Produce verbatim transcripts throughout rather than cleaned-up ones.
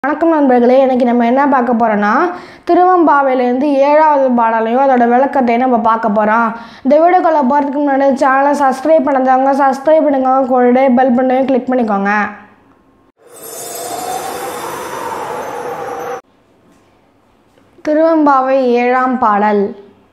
வணக்கம் நண்பர்களே, இன்னைக்கு நம்ம என்ன பார்க்க போறோம்னா திருவெம்பாவையிலேருந்து ஏழாவது பாடலையும் அதோட விளக்கத்தையும் நம்ம பார்க்க போகிறோம். இந்த வீடியோக்குள்ள போகிறதுக்கு முன்னாடி சேனலை சப்ஸ்கிரைப் பண்ணாதவங்க சப்ஸ்கிரைப் பண்ணுங்க, கூட பெல் பட்டனையும் கிளிக் பண்ணிக்கோங்க. திருவெம்பாவை ஏழாம் பாடல்.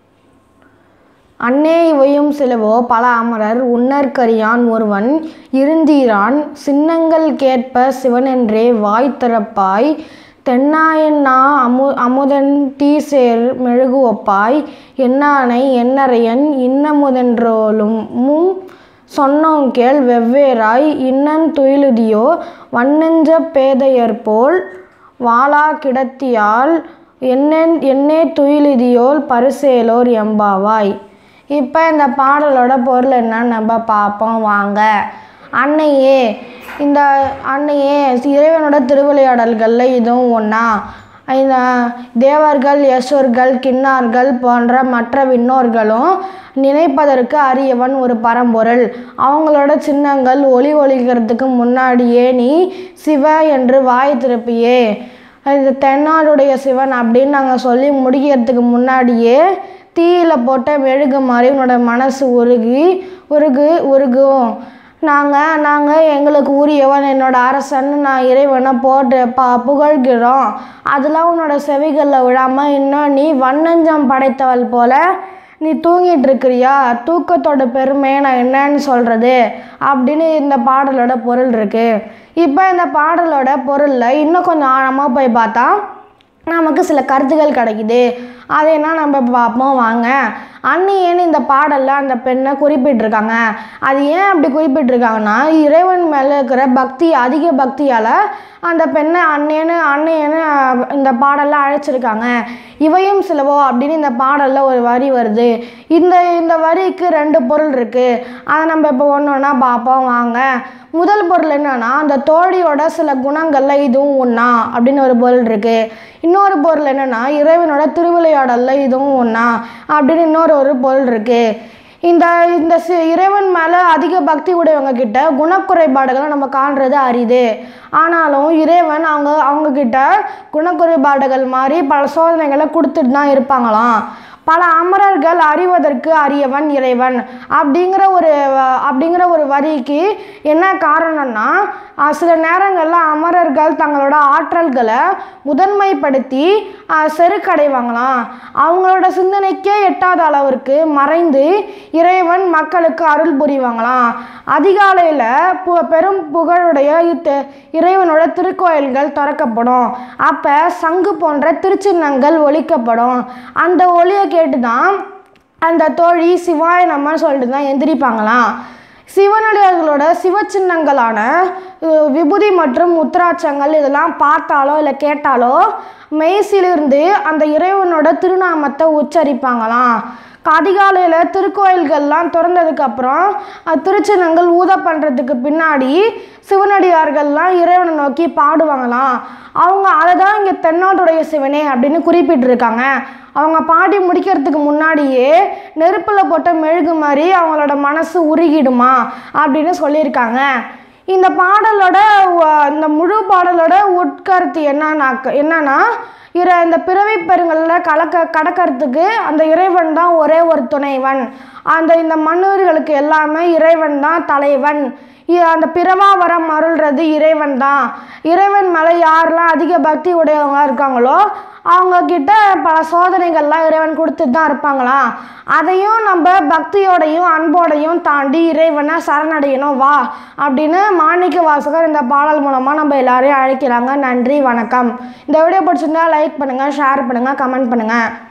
அன்னே இவையும் சிலவோ பல அமரர் உன்னற்கரியான் ஒருவன் இருந்தீரான் சின்னங்கள் கேட்ப சிவனென்றே வாய் திறப்பாய் தென்னாயன்னா அமு அமுதன் தீசேர் மெழுகு ஒப்பாய் என்னானை என்னரையன் இன்னமுதென்றோலும் மும் சொன்னோங்கேள் வெவ்வேறாய் இன்னன் துயிலுதியோ வன்னெஞ்ச பேதையர்போல் வாளா கிடத்தியால் என்னென் என்னே துயிலுதியோல் பரிசேலோர் எம்பாவாய். இப்போ இந்த பாடலோட பொருள் என்னன்னு நம்ம பார்ப்போம் வாங்க. அன்னையே, இந்த அன்னையே இறைவனோட திருவிளையாடல்களில் இதுவும் ஒன்றா. இந்த தேவர்கள், யசுர்கள், கின்னார்கள் போன்ற மற்ற விண்ணோர்களும் நினைப்பதற்கு அரியவன் ஒரு பரம்பொருள். அவங்களோட சின்னங்கள் ஒளி ஒளிக்கிறதுக்கு முன்னாடியே நீ சிவ என்று வாய் திறப்பியே, இது தென்னாடுடைய சிவன் அப்படின்னு நாங்கள் சொல்லி முடிக்கிறதுக்கு முன்னாடியே தீயில் போட்ட மெழுகு மாதிரி உன்னோட மனசு உருகி உருகு உருகும் நாங்கள் நாங்கள் எங்களுக்கு உரியவன் என்னோட அரசன் நான் இறைவனை போட்டு பா புகழ்கிறோம். அதெல்லாம் உன்னோட செவிகளில் விழாமல் இன்னும் நீ வண்ணஞ்சம் படைத்தவள் போல நீ தூங்கிட்டு இருக்கிறியா, தூக்கத்தோட பெருமையை நான் என்னன்னு சொல்கிறது அப்படின்னு இந்த பாடலோட பொருள் இருக்குது. இப்போ இந்த பாடலோட பொருளில் இன்னும் கொஞ்சம் ஆழமாக போய் பார்த்தா நமக்கு சில கருத்துக்கள் கிடைக்குது. அது என்ன நம்ம பார்ப்போம் வாங்க. அன்னியேன்னு இந்த பாடலில் அந்த பெண்ணை குறிப்பிட்டிருக்காங்க. அது ஏன் அப்படி குறிப்பிட்டிருக்காங்கன்னா, இறைவன் மேலே இருக்கிற பக்தி, அதிக பக்தியால் அந்த பெண்ணை அன்னையன்னு அன்னையன்னு இந்த பாடலில் அழைச்சிருக்காங்க. இவையும் சிலவோ அப்படின்னு இந்த பாடலில் ஒரு வரி வருது. இந்த இந்த வரிக்கு ரெண்டு பொருள் இருக்குது. அதை நம்ம இப்போ ஒன்று ஒன்றா பார்ப்போம் வாங்க. முதல் பொருள் என்னன்னா, அந்த தோழியோட சில குணங்களில் இதுவும் ஒன்றா அப்படின்னு ஒரு பொருள் இருக்குது. இன்னொரு பொருள் என்னென்னா, இறைவனோட திருவிளையாடலில் இதுவும் ஒன்றா அப்படின்னு இன்னொரு ஒரு பொருள் இருக்குது. இந்த இந்த சி இறைவன் மேலே அதிக பக்தி உடையவங்க கிட்ட குணக்குறைபாடுகளை நம்ம காண்றது அரிது. ஆனாலும் இறைவன் அவங்க அவங்கக்கிட்ட குணக்குறைபாடுகள் மாதிரி பல சோதனைகளை கொடுத்துட்டு தான் இருப்பாங்களாம். பல அமரர்கள் அறிவதற்கு அரியவன் இறைவன் அப்படிங்கிற ஒரு அப்படிங்கிற ஒரு வரிக்கு என்ன காரணம்னா, சில நேரங்களில் அமரர்கள் தங்களோட ஆற்றல்களை முதன்மைப்படுத்தி செருக்கடைவாங்களாம். அவங்களோட சிந்தனைக்கே எட்டாத அளவிற்கு மறைந்து இறைவன் மக்களுக்கு அருள் புரிவாங்களாம். அதிகாலையில் பு பெரும் புகழுடைய இறைவனோட திருக்கோயில்கள் திறக்கப்படும். அப்போ சங்கு போன்ற திருச்சின்னங்கள் ஒலிக்கப்படும். அந்த ஒலியை கேட்டு தான் அந்த தோழி சிவாய நம்ம சொல்லிட்டு தான் எந்திரிப்பாங்களாம். சிவனடியார்களோட சிவச்சின்னங்களான விபூதி மற்றும் உத்திராட்சங்கள் இதெல்லாம் பார்த்தாலோ இல்லை கேட்டாலோ மெய்சிலிருந்து அந்த இறைவனோட திருநாமத்தை உச்சரிப்பாங்களாம். அதிகாலையில் திருக்கோயில்கள்லாம் திறந்ததுக்கப்புறம் திருச்சின்னங்கள் ஊத பண்ணுறதுக்கு பின்னாடி சிவனடியார்கள்லாம் இறைவனை நோக்கி பாடுவாங்களாம். அவங்க அதை தான் இங்கே தென்னாடுடைய சிவனே அப்படின்னு குறிப்பிட்டிருக்காங்க. அவங்க பாடி முடிக்கிறதுக்கு முன்னாடியே நெருப்பில் போட்ட மெழுகு மாதிரி அவங்களோட மனசு உருகிடுமா அப்படின்னு சொல்லியிருக்காங்க. இந்த பாடலோட இந்த முழு பாடலோட உட்கருத்து என்னன்னா என்னன்னா இற இந்த பிறவி பெருங்களில் கலக்க கடக்கிறதுக்கு அந்த இறைவன் தான் ஒரே ஒரு துணைவன். அந்த இந்த மன்னர்களுக்கு எல்லாமே இறைவன் தான் தலைவன். அந்த பிறவா வரம் அருள்றது இறைவன் தான். இறைவன் மேலே யாரெல்லாம் அதிக பக்தி உடையவங்க இருக்காங்களோ அவங்கக்கிட்ட பல சோதனைகள்லாம் இறைவன் கொடுத்துட்டு தான் இருப்பாங்களாம். அதையும் நம்ம பக்தியோடையும் அன்போடையும் தாண்டி இறைவனை சரணடையணும் வா அப்படின்னு மாணிக்க வாசகர் இந்த பாடல் மூலமாக நம்ம எல்லாரையும் அழைக்கிறாங்க. நன்றி, வணக்கம். இந்த வீடியோ பிடிச்சிருந்தா லைக் பண்ணுங்கள், ஷேர் பண்ணுங்கள், கமெண்ட் பண்ணுங்கள்.